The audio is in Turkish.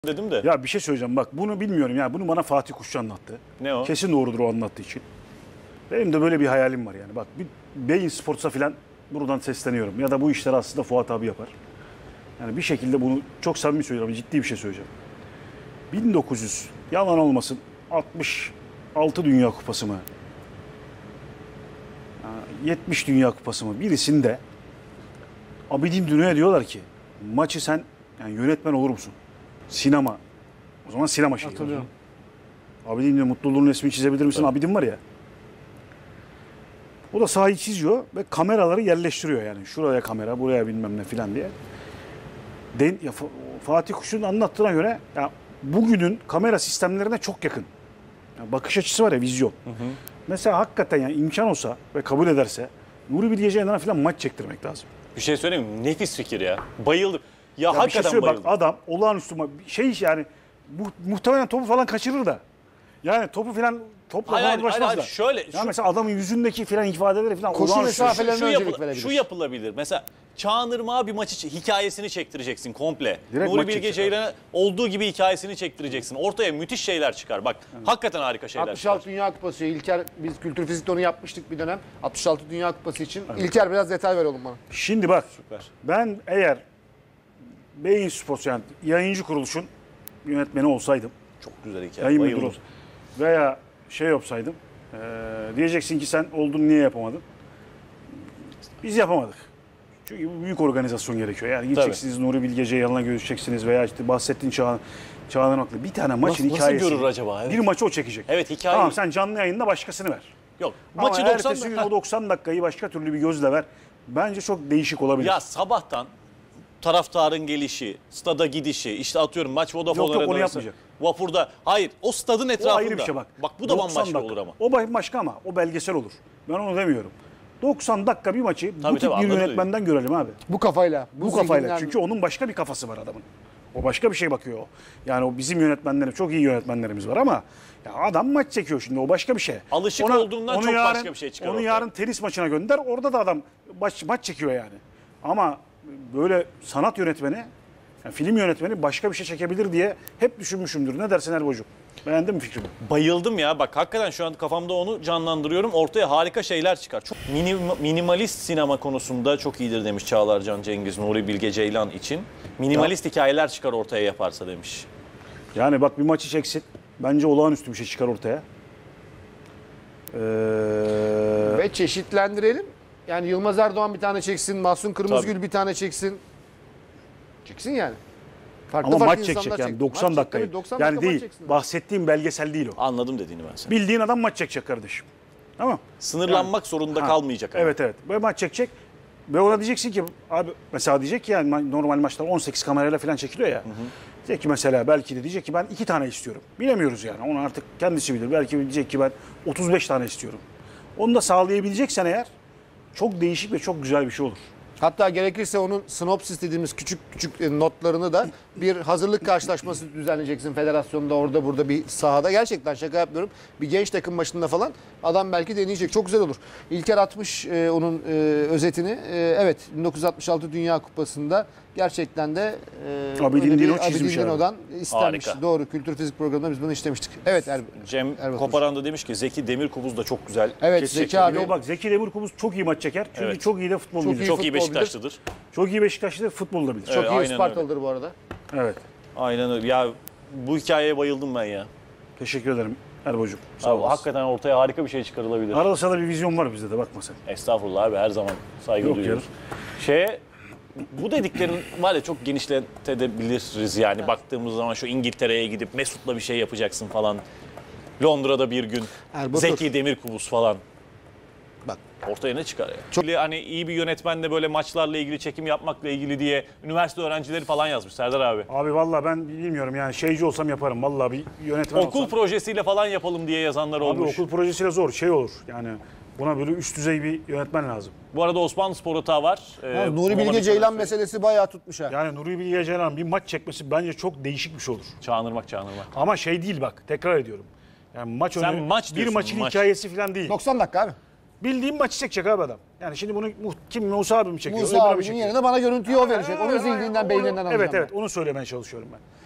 dedim de. Ya bir şey söyleyeceğim bak bunu bilmiyorum ya bunu bana Fatih Kuşçu anlattı. Ne o? Kesin doğrudur o anlattığı için. Benim de böyle bir hayalim var yani. Bak bir Bein Sports'a falan buradan sesleniyorum. Ya da bu işleri aslında Fuat abi yapar. Yani bir şekilde bunu çok samimi söylüyorum. Ciddi bir şey söyleyeceğim. 1900 yalan olmasın 66 Dünya Kupası mı? 70 Dünya Kupası mı? Birisinde Abidin Dünü'ye diyorlar ki maçı sen yani yönetmen olur musun? Sinema. O zaman sinema şeyi. Hatırlıyorum. Abidin diyor mutluluğun resmini çizebilir misin? Evet. Abidin var ya. O da sahayı çiziyor ve kameraları yerleştiriyor yani. Şuraya kamera, buraya bilmem ne filan diye. Fatih Kuşçu'nun anlattığına göre ya bugünün kamera sistemlerine çok yakın. Yani bakış açısı var ya, vizyon. Hı hı. Mesela hakikaten yani imkan olsa ve kabul ederse Nuri Bilge Ceylan'a falan maç çektirmek lazım. Bir şey söyleyeyim mi? Nefis fikir ya. Bayıldım. Ya bir hakikaten şey bayıldım. bak adam olağanüstü şey yani muhtemelen topu falan kaçırır da. Yani topu falan topla falan uğraşmaz da. Şöyle. Ya mesela adamın yüzündeki falan ifadeleri falan koşu olağanüstü. mesafelerine öncelik verebilir. Şu yapılabilir. Mesela Çağan Irmak'a bir maçı hikayesini çektireceksin komple. Direkt Nuri Bilge Ceylan'a olduğu gibi hikayesini çektireceksin. Ortaya müthiş şeyler çıkar. Bak hakikaten harika şeyler 66 çıkar. Dünya Kupası. İlker biz kültür fizikte onu yapmıştık bir dönem. 66 Dünya Kupası için. Evet. İlker biraz detay ver oğlum bana. Şimdi bak Süper. Ben eğer Bein Sports yani yayıncı kuruluşun yönetmeni olsaydım. Çok güzel hikaye. Yayın müdürü olsaydım. Veya şey yapsaydım. Diyeceksin ki sen oldun niye yapamadın? Biz yapamadık. Çünkü büyük organizasyon gerekiyor. Yani gideceksiniz Nuri Bilge Ceylan'la görüşeceksiniz veya işte bahsettiğin Çağan Irmak'la bir tane maçın hikayesi. Nasıl görür acaba? Evet. Bir maçı o çekecek. Evet hikaye. Tamam sen canlı yayında başkasını ver. Yok. Ama Maçı 90 ertesi gün o 90 dakikayı başka türlü bir gözle ver. Bence çok değişik olabilir. Ya sabahtan taraftarın gelişi, stada gidişi, işte atıyorum maç Vodafone Yok onu yapmayacak. Vapurda. Hayır o stadın etrafında. O ayrı bir şey bak. Bak bu da 90 bambaşka dakika. olur ama. O başka ama o belgesel olur. Ben onu demiyorum. 90 dakika bir maçı bu tip bir yönetmenden görelim abi. Bu kafayla. Bu kafayla. Çünkü onun başka bir kafası var adamın. O başka bir şey bakıyor. Yani o bizim yönetmenlerimiz, çok iyi yönetmenlerimiz var ama ya adam maç çekiyor şimdi o başka bir şey. Alışık olduğundan çok başka bir şey çıkar. Onu yarın tenis maçına gönder. Orada da adam maç çekiyor yani. Ama böyle sanat yönetmeni, yani film yönetmeni başka bir şey çekebilir diye hep düşünmüşümdür. Ne dersin Erbocuğum? Beğendin mi fikrimi? Bayıldım ya. Bak hakikaten şu an kafamda onu canlandırıyorum. Ortaya harika şeyler çıkar. Çok minimalist sinema konusunda çok iyidir demiş Çağlar Can Cengiz Nuri Bilge Ceylan için. Minimalist hikayeler çıkar ortaya yaparsa demiş. Yani bak bir maçı çeksin. Bence olağanüstü bir şey çıkar ortaya. Ve çeşitlendirelim. Yani Yılmaz Erdoğan bir tane çeksin, Mahsun Kırmızıgül bir tane çeksin. Çeksin yani. Ama maç çekecek yani 90 dakikayı. 90 yani dakika değil. Bahsettiğim belgesel değil o. Anladım dediğini ben sana. Bildiğin adam maç çekecek kardeşim. Tamam. Sınırlanmak zorunda kalmayacak. Ama. Evet. Böyle maç çekecek. Ve ona diyeceksin ki abi mesela diyecek ki yani normal maçlar 18 kamerayla falan çekiliyor ya. Hı hı. Diyecek ki mesela belki de diyecek ki ben 2 tane istiyorum. Bilemiyoruz yani. Onu artık kendisi bilir. Belki diyecek ki ben 35 tane istiyorum. Onu da sağlayabileceksen eğer çok değişik ve çok güzel bir şey olur. Hatta gerekirse onun sinopsis dediğimiz küçük notlarını da bir hazırlık karşılaşması düzenleyeceksin federasyonda orada burada bir sahada. Gerçekten şaka yapmıyorum. Bir genç takım başında falan adam belki deneyecek. Çok güzel olur. İlker atmış onun özetini. Evet 1966 Dünya Kupası'nda gerçekten de Abidin Dino'dan istenmiş. Harika. Doğru. Kültür Fizik programında biz bunu işlemiştik. Evet Cem Koparan da demiş ki Zeki Demirkubuz da çok güzel. Evet Zeki abi. Bak Zeki Demirkubuz çok iyi maç çeker. Çünkü çok iyi de futbol bilir. Çok iyi Beşiktaşlıdır. Çok iyi Beşiktaşlıdır, futbol da bilir. Çok iyi Ispartalıdır bu arada. Evet. Aynen öyle. Ya bu hikayeye bayıldım ben ya. Teşekkür ederim Erbocuğum. Abi, hakikaten ortaya harika bir şey çıkarılabilir. Arada sırada bir vizyon var bizde de bakma sen. Estağfurullah abi her zaman saygı duyuyoruz. Bu dediklerin var ya çok genişletebiliriz yani baktığımız zaman şu İngiltere'ye gidip Mesut'la bir şey yapacaksın falan. Londra'da bir gün Zeki Demirkubuz falan. Bak ortaya ne çıkar ya? Çok hani iyi bir yönetmenle böyle maçlarla ilgili çekim yapmakla ilgili diye üniversite öğrencileri falan yazmış Serdar abi. Abi vallahi ben bilmiyorum yani şeyci olsam yaparım vallahi bir yönetmen okul projesiyle falan yapalım diye yazanlar olmuş. Abi okul projesiyle zor şey olur yani buna böyle üst düzey bir yönetmen lazım. Bu arada Osmanlıspor hata var. Nuri Bilge Ceylan meselesi bayağı tutmuş ha. Yani Nuri Bilge Ceylan bir maç çekmesi bence çok değişik bir şey olur. Çağan Irmak. Ama şey değil bak tekrar ediyorum. Yani maç önü bir maçın hikayesi falan değil. 90 dakika abi. Bildiğim maçı çekecek abi adam. Yani şimdi bunu kim Musa abi mi çekiyor? Musa abinin yerine bana görüntüyü o verecek. Onun zihninden, beyninden alacağım. Evet onu söylemeye çalışıyorum ben.